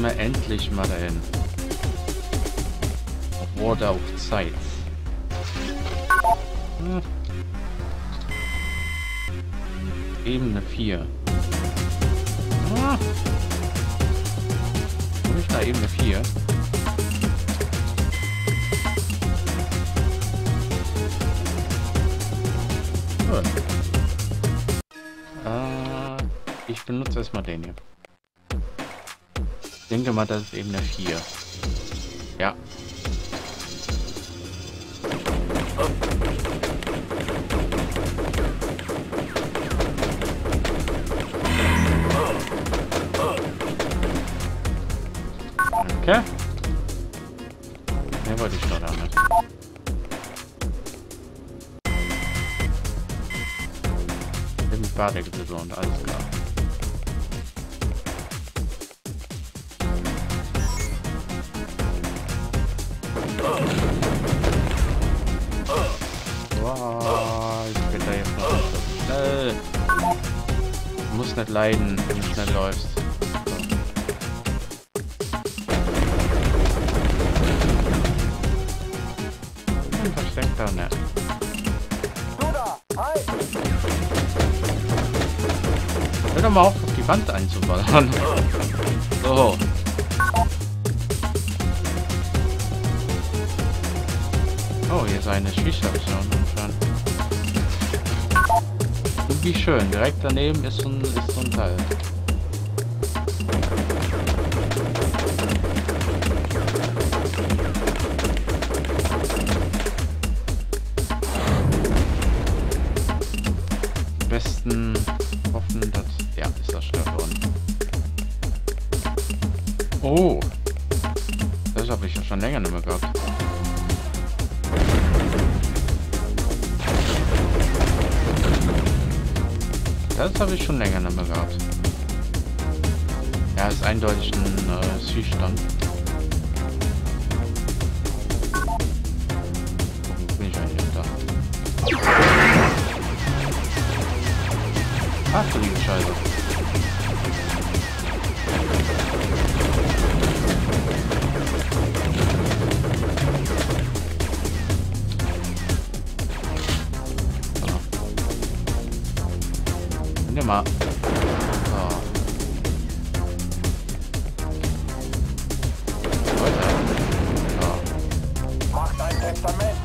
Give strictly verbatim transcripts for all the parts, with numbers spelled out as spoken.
wir endlich mal dahin. Wurde auch Zeit. Hm. Ebene vier. Ah. Wo ist da Ebene vier? Gut. Äh, ich benutze erstmal den hier. Ich denke mal, das ist Ebene vier. Ja. Okay. Ne, wollte ich doch damit. Mit Badegewässer und alles klar. Wow, ich bin da jetzt noch nicht so schnell. Du musst nicht leiden, wenn du schnell läufst. Versteckt da nicht. Hör doch mal auf, auf die Wand einzuballern. So. Oh, hier ist eine Schießstation entfernt. Wie schön. Direkt daneben ist so ein, ist so ein Teil. Am besten hoffen, dass... Ja, ist das schwer worden. Oh! Das habe ich ja schon länger nicht mehr gehabt. Das habe ich schon länger nicht mehr gehabt. Ja, ist eindeutig ein äh, Zielstand. Wo bin ich eigentlich da? Ach du liebe Scheiße. Nimm mal. So. Leute. So. Mach dein Testament.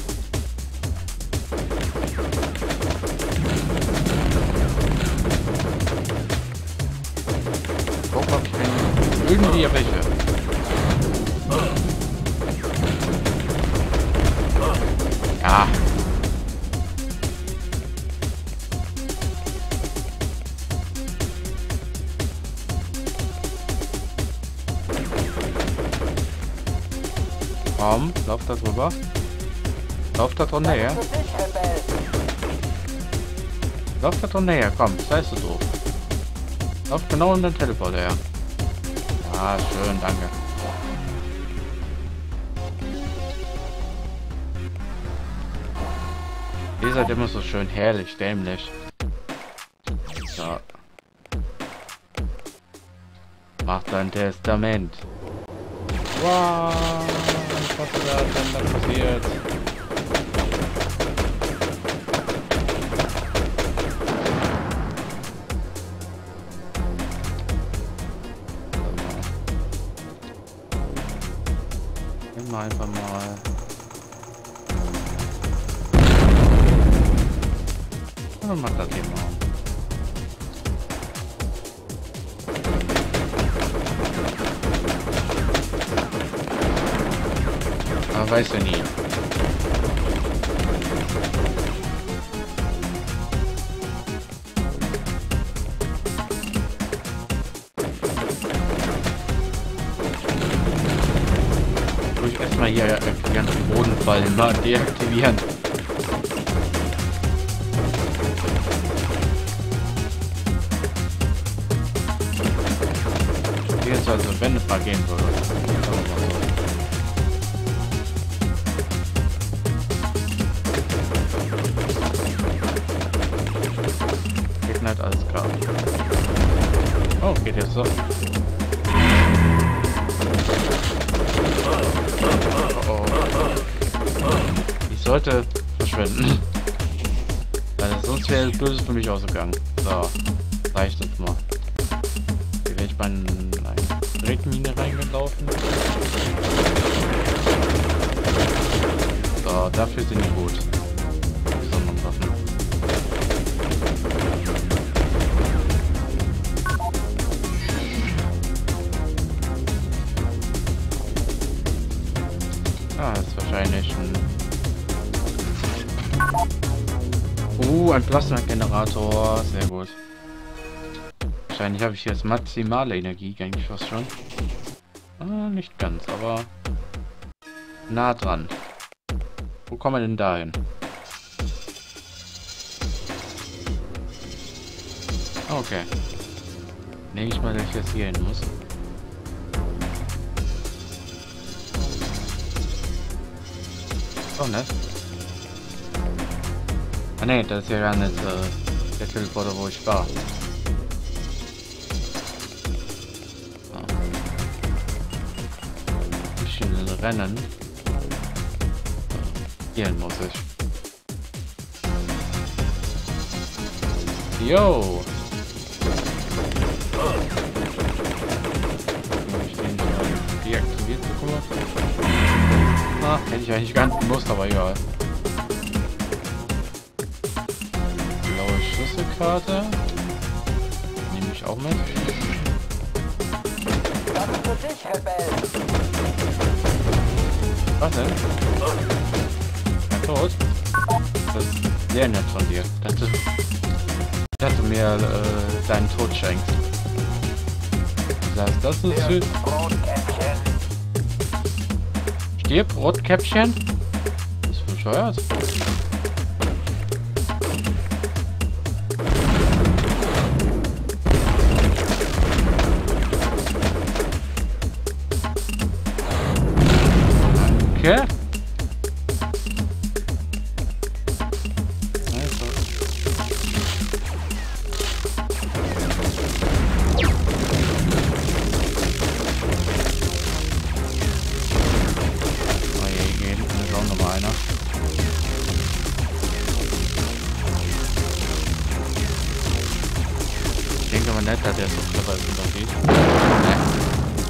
Guck, ob ich den irgendwie erwische. Ja. Komm, lauf da drüber. Lauf da dran näher. Lauf da dran näher, komm, sei so doof. Lauf genau in den Teleporter her. Ja, schön, danke. Ihr seid immer so schön herrlich, dämlich. So. Mach dein Testament. Wow, was ist da denn da passiert? Nehmen wir einfach mal. Und mach das hier mal. Aber weiß ja nie. Durch erstmal hier äh, die ganzen Bodenfallen mal deaktivieren. Jetzt also, wenn es mal gehen würde. Geht nicht, alles klar. Oh, geht jetzt so. sollte verschwinden. Weil sonst wäre es böse für mich ausgegangen. So, reicht das mal. Hier wäre ich bei einer Tretmine reingelaufen. So, dafür sind die gut. Die Sonnenwaffen. Ah, das ist wahrscheinlich ein... Uh, ein Plasma-Generator. Sehr gut. Wahrscheinlich habe ich jetzt maximale Energie, eigentlich fast schon. Ah, nicht ganz, aber... nah dran. Wo kommen wir denn da hin? Okay. Denke ich mal, dass ich jetzt hier hin muss. Oh, ne? Ah ne, das ist ja gar nicht äh, der Teleporter, wo ich war. So. Ein bisschen rennen. Hierhin muss ich. Yo! Ich den deaktiviert bekommen. Ah, hätte ich eigentlich gar nicht gewusst, aber egal. Blaue Schlüsselkarte. Nehme ich auch mit. Das ist für dich, Rebell. Was denn? Tot? Das ist sehr nett von dir, dass du, dass du mir äh, deinen Tod schenkst. Das heißt, das ist für... Rotkäppchen. Stirb, Rotkäppchen? Das ist bescheuert. Danke. Ich denke aber nicht, dass der so clever ist, wie das geht. Nee.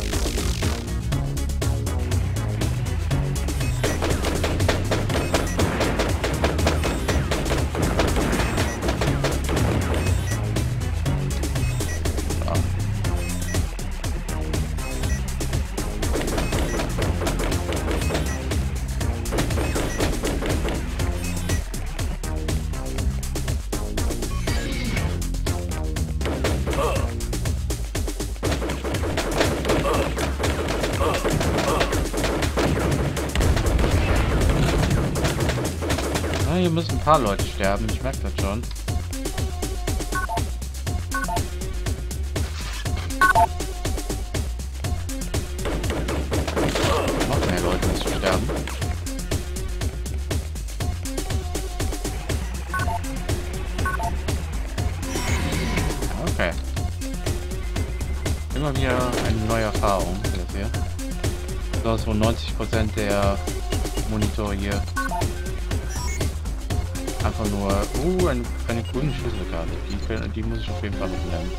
Hier müssen ein paar Leute sterben, ich merke das schon. Noch mehr Leute müssen sterben. Okay. Immer wieder eine neue Erfahrung, das hier. So, so neunzig Prozent der Monitore hier. Einfach nur, uh, eine, eine grüne Schlüsselkarte. Die, die muss ich auf jeden Fall mitnehmen.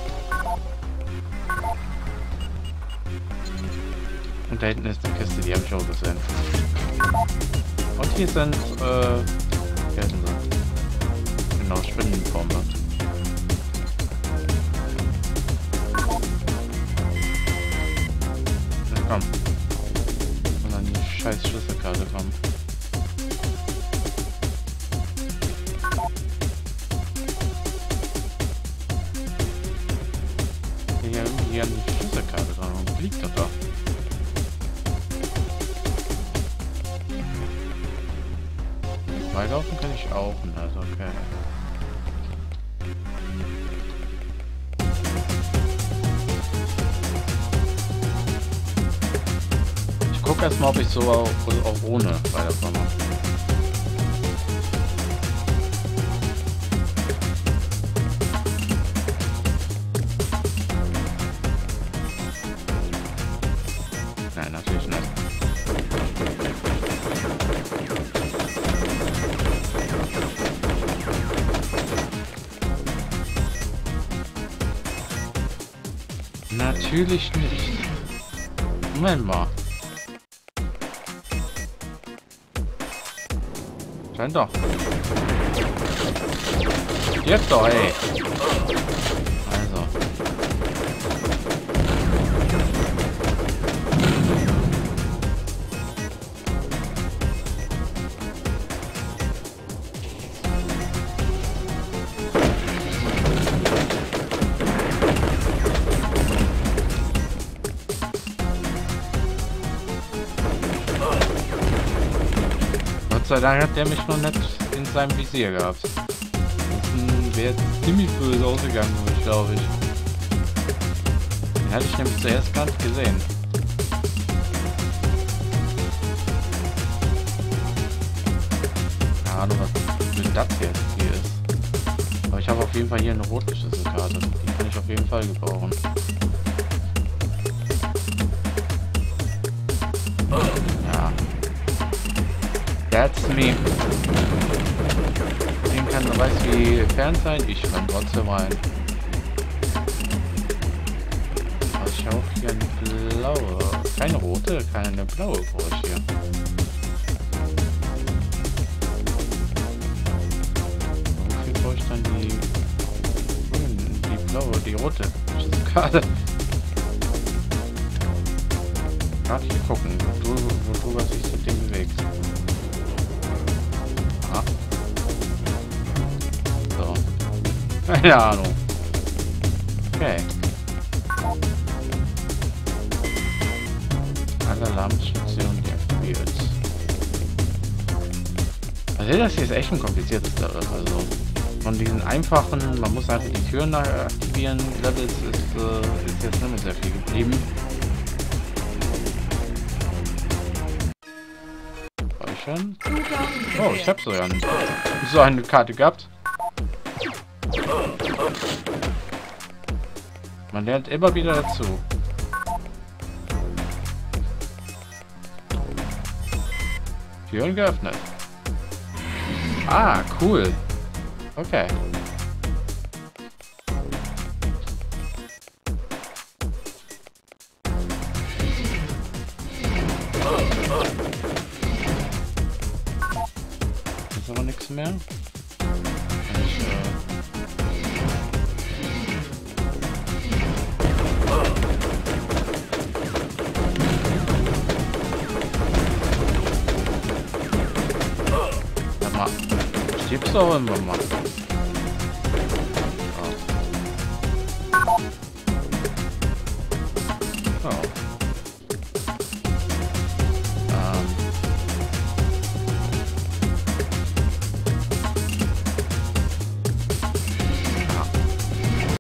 Und da hinten ist eine Kiste, die habe ich auch gesehen. Und hier sind, äh, hier sind sie. Genau, Spinnenbombe. Na komm. Und dann die scheiß Schlüsselkarte kommen. Hier irgendwie an die Schlüsselkarte dran und liegt doch da. Freilaufen kann ich auch, also okay. Ich gucke erstmal, ob ich so auch, auch ohne weiterkomme. Nein, natürlich nicht. Natürlich nicht. Moment mal. Scheint doch. Jetzt doch, ey. Also. Gott sei Dank hat der mich noch nicht in seinem Visier gehabt. Das wäre ziemlich böse ausgegangen, glaube ich. Den hatte ich nämlich zuerst gar nicht gesehen. Keine Ahnung, was für das jetzt hier ist. Aber ich habe auf jeden Fall hier eine rote Schlüsselkarte. Die kann ich auf jeden Fall gebrauchen. Ja. That's me. Den kann, weiß wie fern sein. Ich kann trotzdem rein. Aber ich habe auch hier eine blaue. Keine rote, keine blaue brauche ich hier. Wofür brauche ich dann die grüne, die blaue, die rote Karte? Gerade hier gucken, wo du, wo du was sich mit dem bewegst. Ah. So. Keine Ahnung. Okay. Alarmstation deaktiviert. Also das hier ist echt ein kompliziertes Level. Also von diesen einfachen, man muss einfach die Türen aktivieren, Levels ist, äh, ist jetzt nicht mehr sehr viel geblieben. Oh, ich habe so, ja so eine Karte gehabt. Man lernt immer wieder dazu. Türen geöffnet. Ah, cool. Okay. Ist aber nichts mehr. Ich, äh Sag mal, stirbst du auch immer mal? Oh. Oh.